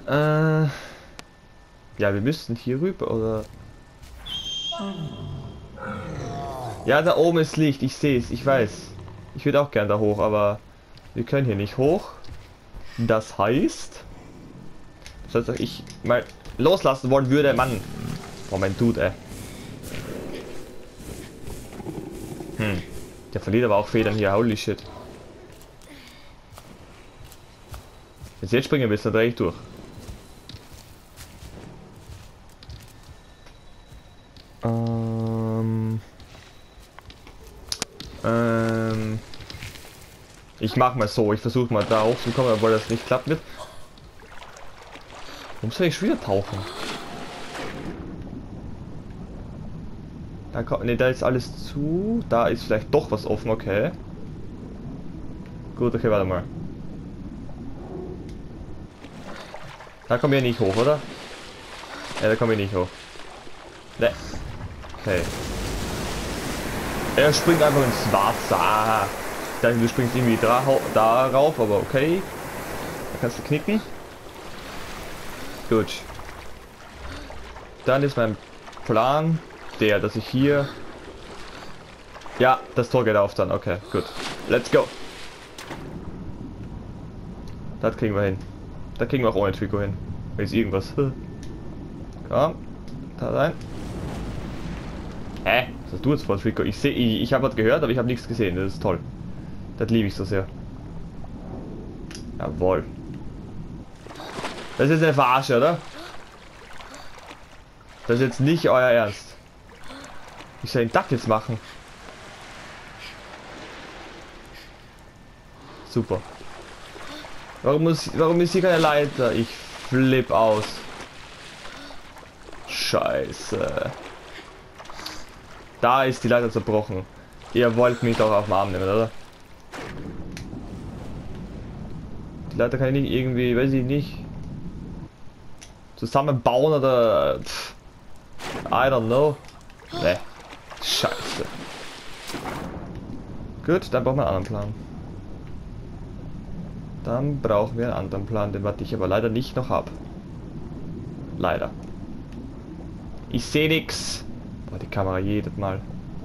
Ja, wir müssten hier rüber, oder? Ja, da oben ist Licht, ich sehe es, ich weiß. Ich würde auch gern da hoch, aber wir können hier nicht hoch. Das heißt, dass ich mal loslassen wollen würde, Mann. Oh, mein Dude, ey. Der verliert aber auch Federn hier, holy shit. Wenn du jetzt springen willst, dann drehe ich durch. Ich mach mal so, ich versuche mal da hochzukommen, obwohl das nicht klappt wird. Warum soll ich schon wieder tauchen? Da kommt, ne, da ist alles zu. Da ist vielleicht doch was offen, okay. Gut, okay, warte mal. Da kommen wir nicht hoch, oder? Ja, da kommen wir nicht hoch. Ne. Okay. Er springt einfach ins Wasser. Ich dachte, du springst irgendwie darauf, aber okay. Da kannst du knicken. Gut. Dann ist mein Plan der, dass ich hier... Ja, das Tor geht auf dann. Okay, gut. Let's go. Das kriegen wir hin. Da kriegen wir auch ohne Trikot hin. Wenn ist irgendwas. Komm. Da rein. Hä? Was hast du jetzt vor Trikot? Ich habe was gehört, aber ich habe nichts gesehen. Das ist toll. Das liebe ich so sehr. Jawohl. Das ist jetzt eine Verarsche, oder? Das ist jetzt nicht euer Ernst. Ich soll den Duck jetzt machen. Super. Warum ist hier keine Leiter? Ich flipp aus. Scheiße. Da ist die Leiter zerbrochen. Ihr wollt mich doch auf den Arm nehmen, oder? Die Leiter kann ich nicht irgendwie, weiß ich nicht, zusammenbauen oder... Pff, I don't know. Ne. Scheiße. Gut, dann brauchen wir einen anderen Plan. Dann brauchen wir einen anderen Plan, den was ich aber leider nicht noch habe. Leider. Ich sehe nix. Boah, die Kamera jedes Mal.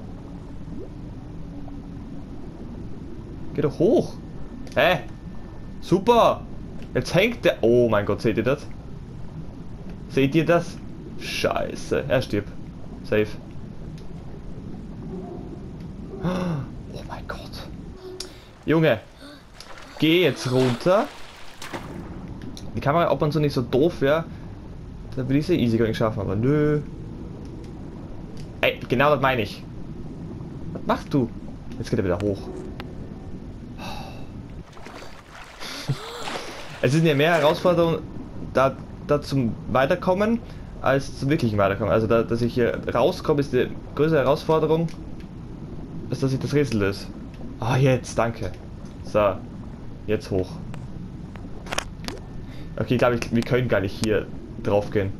Geh doch hoch. Hä? Super. Jetzt hängt der... Oh mein Gott, seht ihr das? Seht ihr das? Scheiße. Er stirbt. Safe. Oh mein Gott. Junge. Geh jetzt runter. Die Kamera, ob man so nicht so doof wäre, dann würde ich sie easy gar nicht schaffen, aber nö. Ey, genau das meine ich. Was machst du? Jetzt geht er wieder hoch. Es sind ja mehr Herausforderungen da zum Weiterkommen als zum wirklichen Weiterkommen. Also dass ich hier rauskomme, ist die größere Herausforderung, als dass ich das Rätsel löse. Ah, jetzt, danke. So, jetzt hoch. Okay, ich glaube, wir können gar nicht hier drauf gehen.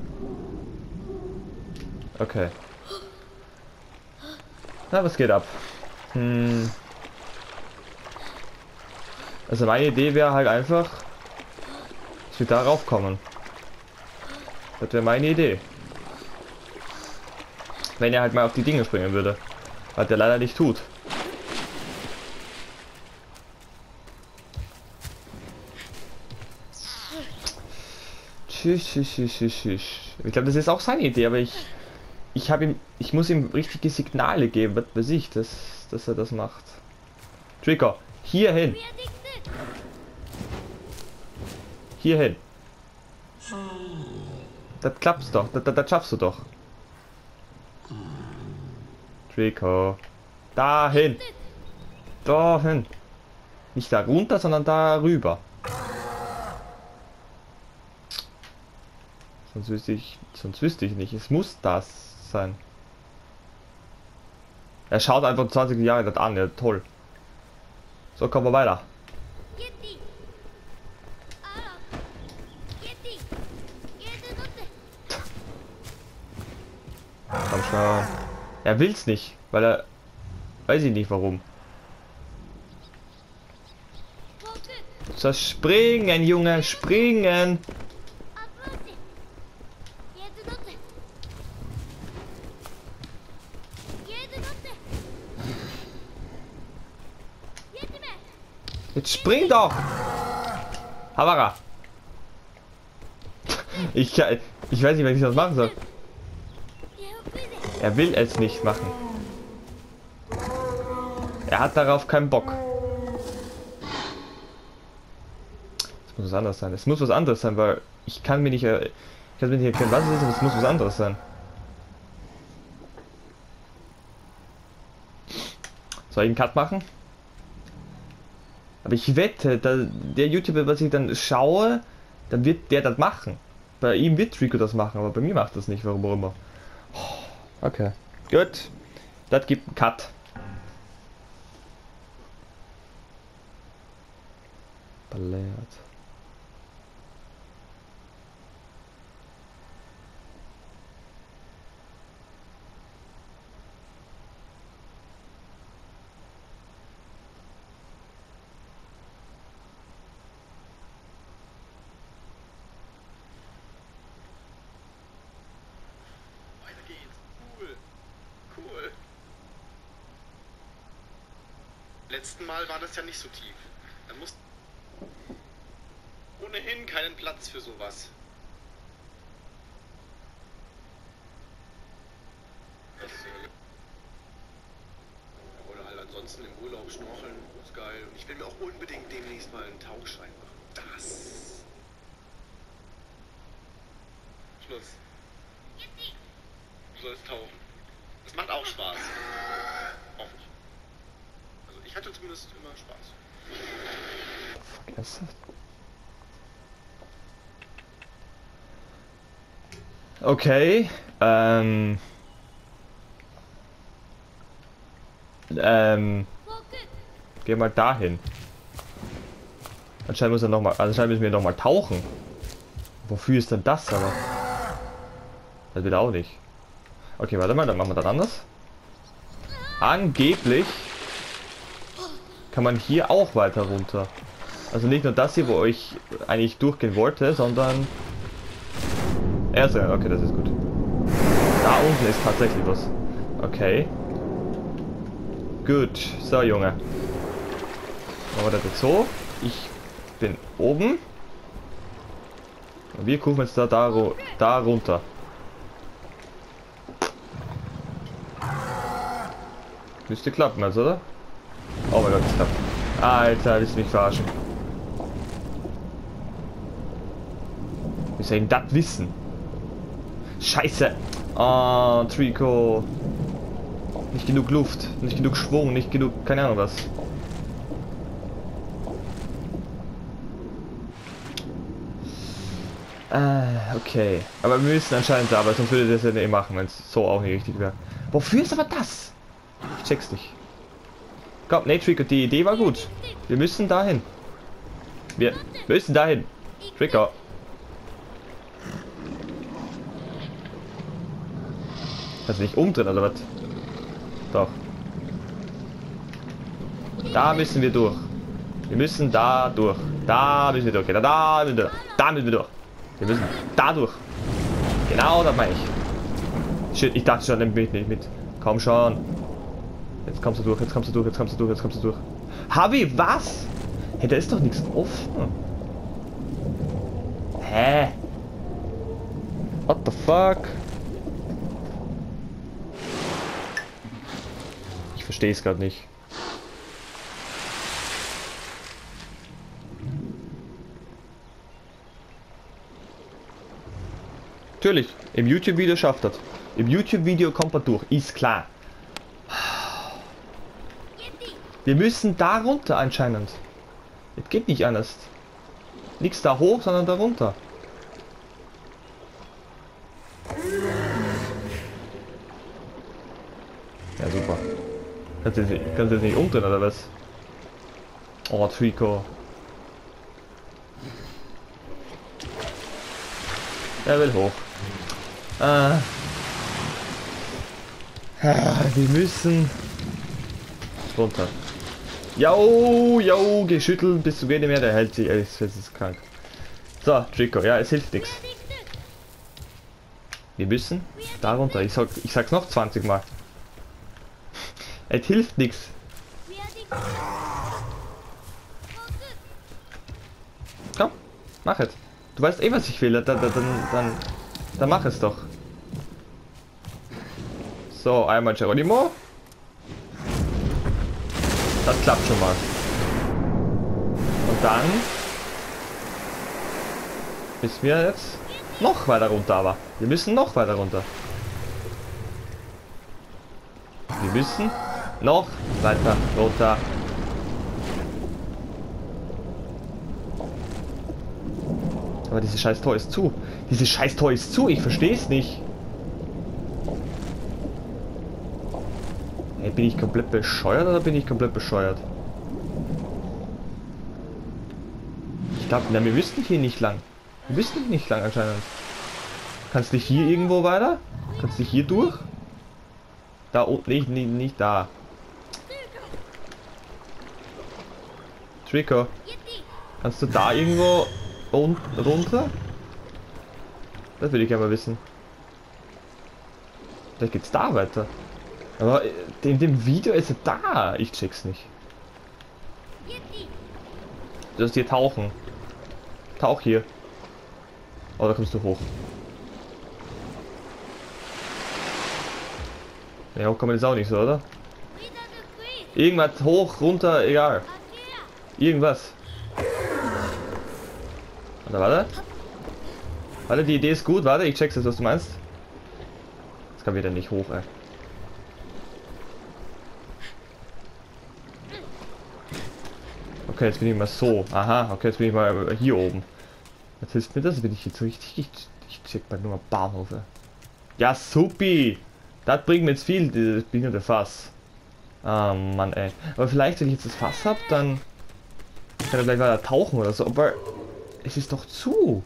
Okay. Na, was geht ab? Also meine Idee wäre halt einfach, dass wir darauf kommen. Das wäre meine Idee. Wenn er halt mal auf die Dinge springen würde. Was er leider nicht tut. Tschüss. Ich glaube, das ist auch seine Idee, aber ich muss ihm richtige Signale geben, was weiß ich, dass er das macht. Trigger, hier hin. Hier hin. Das klappt's doch, das schaffst du doch. Trico. Dahin. Dahin. Nicht da runter, sondern da rüber. Sonst wüsste ich nicht. Es muss das sein. Er schaut einfach 20 Jahre das an, ja toll. So, kommen wir weiter. Komm schon. Er will's nicht, weil er... Weiß ich nicht warum. So, springen, Junge, springen! Jetzt spring doch! Havara! Ich weiß nicht, was ich das machen soll. Er will es nicht machen. Er hat darauf keinen Bock. Es muss was anderes sein. Es muss was anderes sein, weil ich kann mir nicht erklären, was es ist, aber es muss was anderes sein. Soll ich einen Cut machen? Aber ich wette, der YouTuber, was ich dann schaue, dann wird der das machen. Bei ihm wird Rico das machen, aber bei mir macht das nicht, warum auch immer. Okay. Gut. Das gibt einen Cut. Ballert. Letzten Mal war das ja nicht so tief. Da muss ohnehin keinen Platz für sowas. Oder halt ansonsten im Urlaub schnorcheln, ist geil. Und ich will mir auch unbedingt demnächst mal einen Tauchschein machen. Das. Schluss. Du sollst tauchen. Das macht auch Spaß. Hoffentlich. Also ich hatte zumindest immer Spaß. Vergessen. Okay, geh mal dahin. Anscheinend muss er noch mal, anscheinend müssen wir noch mal tauchen. Wofür ist denn das aber? Das wird auch nicht. Okay, warte mal, dann machen wir das anders. Angeblich kann man hier auch weiter runter. Also nicht nur das hier, wo ich eigentlich durchgehen wollte, sondern... okay, das ist gut. Da unten ist tatsächlich was. Okay. Gut. So, Junge. Machen wir das jetzt so. Ich bin oben. Und wir gucken jetzt da runter. Müsste klappen, also, oder? Oh mein Gott, das klappt. Alter, willst du mich verarschen? Wie soll ich denn das wissen? Scheiße! Oh, Trico. Nicht genug Luft, nicht genug Schwung, nicht genug, keine Ahnung was. Okay. Aber wir müssen anscheinend da, aber sonst würde das ja nicht machen, wenn es so auch nicht richtig wäre. Wofür ist aber das? Ich check's nicht. Komm, nee, Trico, die Idee war gut. Wir müssen dahin. Wir müssen dahin. Trico. Kannst du nicht umdrehen oder was? Doch. Da müssen wir durch. Wir müssen da durch. Da müssen wir durch. Da müssen wir durch. Da müssen wir durch. Wir müssen da durch. Genau, das meine ich. Shit, ich dachte schon, nimm mich nicht mit. Komm schon. Jetzt kommst du durch, jetzt kommst du durch, jetzt kommst du durch, jetzt kommst du durch. Habi, was? Hey, da ist doch nichts offen. Hä? What the fuck? Ich verstehe es gerade nicht. Natürlich, im YouTube-Video schafft das. Im YouTube-Video kommt er durch, ist klar. Wir müssen da runter anscheinend. Es geht nicht anders. Nichts da hoch, sondern da runter. Ja, super. Kannst du jetzt nicht umdrehen, oder was? Oh, Trico. Er will hoch. Wir müssen runter. Jo, geschüttelt bis zu wenig mehr, der hält sich. Es ist krank. So, Trico, ja, es hilft nichts. Wir müssen da runter. Ich sag's noch 20 Mal. Es hilft nichts. Mach es. Du weißt eh, was ich will. Dann mach es doch. So, einmal Geronimo. Das klappt schon mal. Und dann müssen wir jetzt noch weiter runter, aber wir müssen noch weiter runter. Wir müssen noch weiter runter. Aber dieses scheiß Tor ist zu. Dieses scheiß Tor ist zu. Ich verstehe es nicht. Hey, bin ich komplett bescheuert oder bin ich komplett bescheuert? Ich glaube, wir müssten hier nicht lang. Wir müssten nicht lang anscheinend. Kannst du hier irgendwo weiter? Kannst du hier durch? Da unten, nicht da. Trico, kannst du da irgendwo unten runter? Das würde ich gerne mal wissen. Vielleicht geht's da weiter. Aber in dem Video ist er da. Ich check's nicht. Du sollst hier tauchen. Tauch hier. Oh, da kommst du hoch. Ja, hoch kann man jetzt auch nicht so, oder? Irgendwas hoch, runter, egal. Irgendwas. Warte. Warte, die Idee ist gut. Warte, ich check's jetzt, was du meinst. Das kann wieder nicht hoch, ey. Okay, jetzt bin ich mal so. Aha, okay, jetzt bin ich mal hier oben. Jetzt hilft mir das, bin ich jetzt richtig. Ich check mal nur mal Bahnhof. Ey. Ja, supi! Das bringt mir jetzt viel, das bin nur der Fass. Ah, Mann, ey. Aber vielleicht, wenn ich jetzt das Fass hab, dann kann er gleich weiter tauchen oder so. Aber es ist doch zu.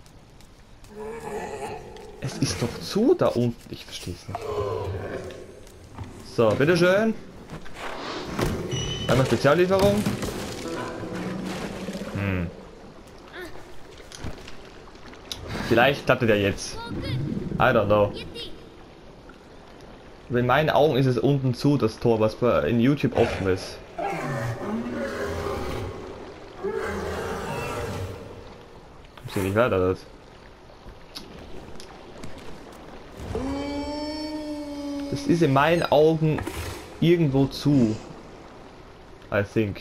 Es ist doch zu da unten. Ich verstehe es nicht. So, bitteschön. Einmal Speziallieferung. Vielleicht klappt er jetzt. I don't know. In meinen Augen ist es unten zu, das Tor, was in YouTube offen ist. Ich sehe nicht weiter das. Das ist in meinen Augen irgendwo zu. I think.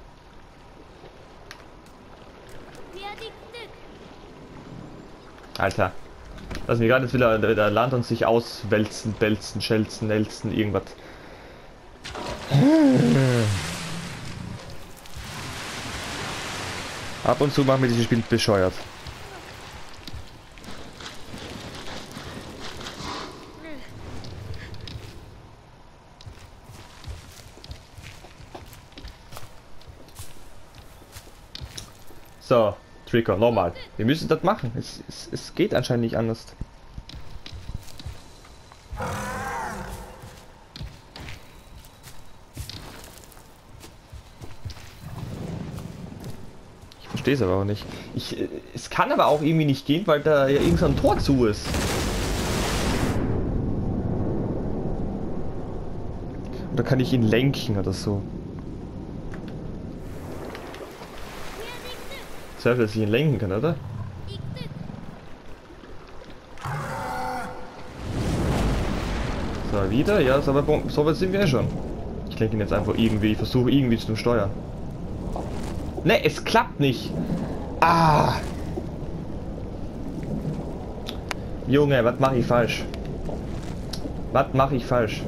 Alter. Lass mich gerade jetzt wieder Land und sich auswälzen, wälzen, schelzen, nelzen, irgendwas. Ab und zu machen wir dieses Spiel bescheuert. So, Trico, nochmal. Wir müssen das machen. Es geht anscheinend nicht anders. Ich verstehe es aber auch nicht. Es kann aber auch irgendwie nicht gehen, weil da ja irgend so ein Tor zu ist. Oder kann ich ihn lenken oder so? Dass ich ihn lenken kann, oder? So, wieder? Ja, so weit sind wir ja schon. Ich lenke ihn jetzt einfach irgendwie, ich versuche irgendwie zu steuern. Ne, es klappt nicht. Ah! Junge, was mache ich falsch? Was mache ich falsch?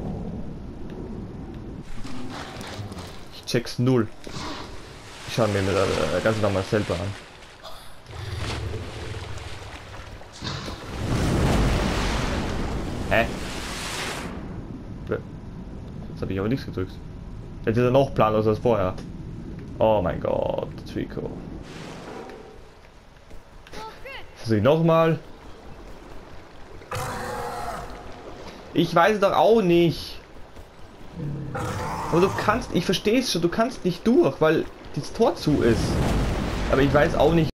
Ich check's null. Ich schaue mir das Ganze nochmal selber an. Hä? Jetzt habe ich aber nichts gedrückt. Jetzt ist er noch planloser als vorher. Oh mein Gott, Trico. Versuche ich nochmal. Ich weiß es doch auch nicht. Aber du kannst, ich verstehe es schon, du kannst nicht durch, weil das Tor zu ist. Aber ich weiß auch nicht.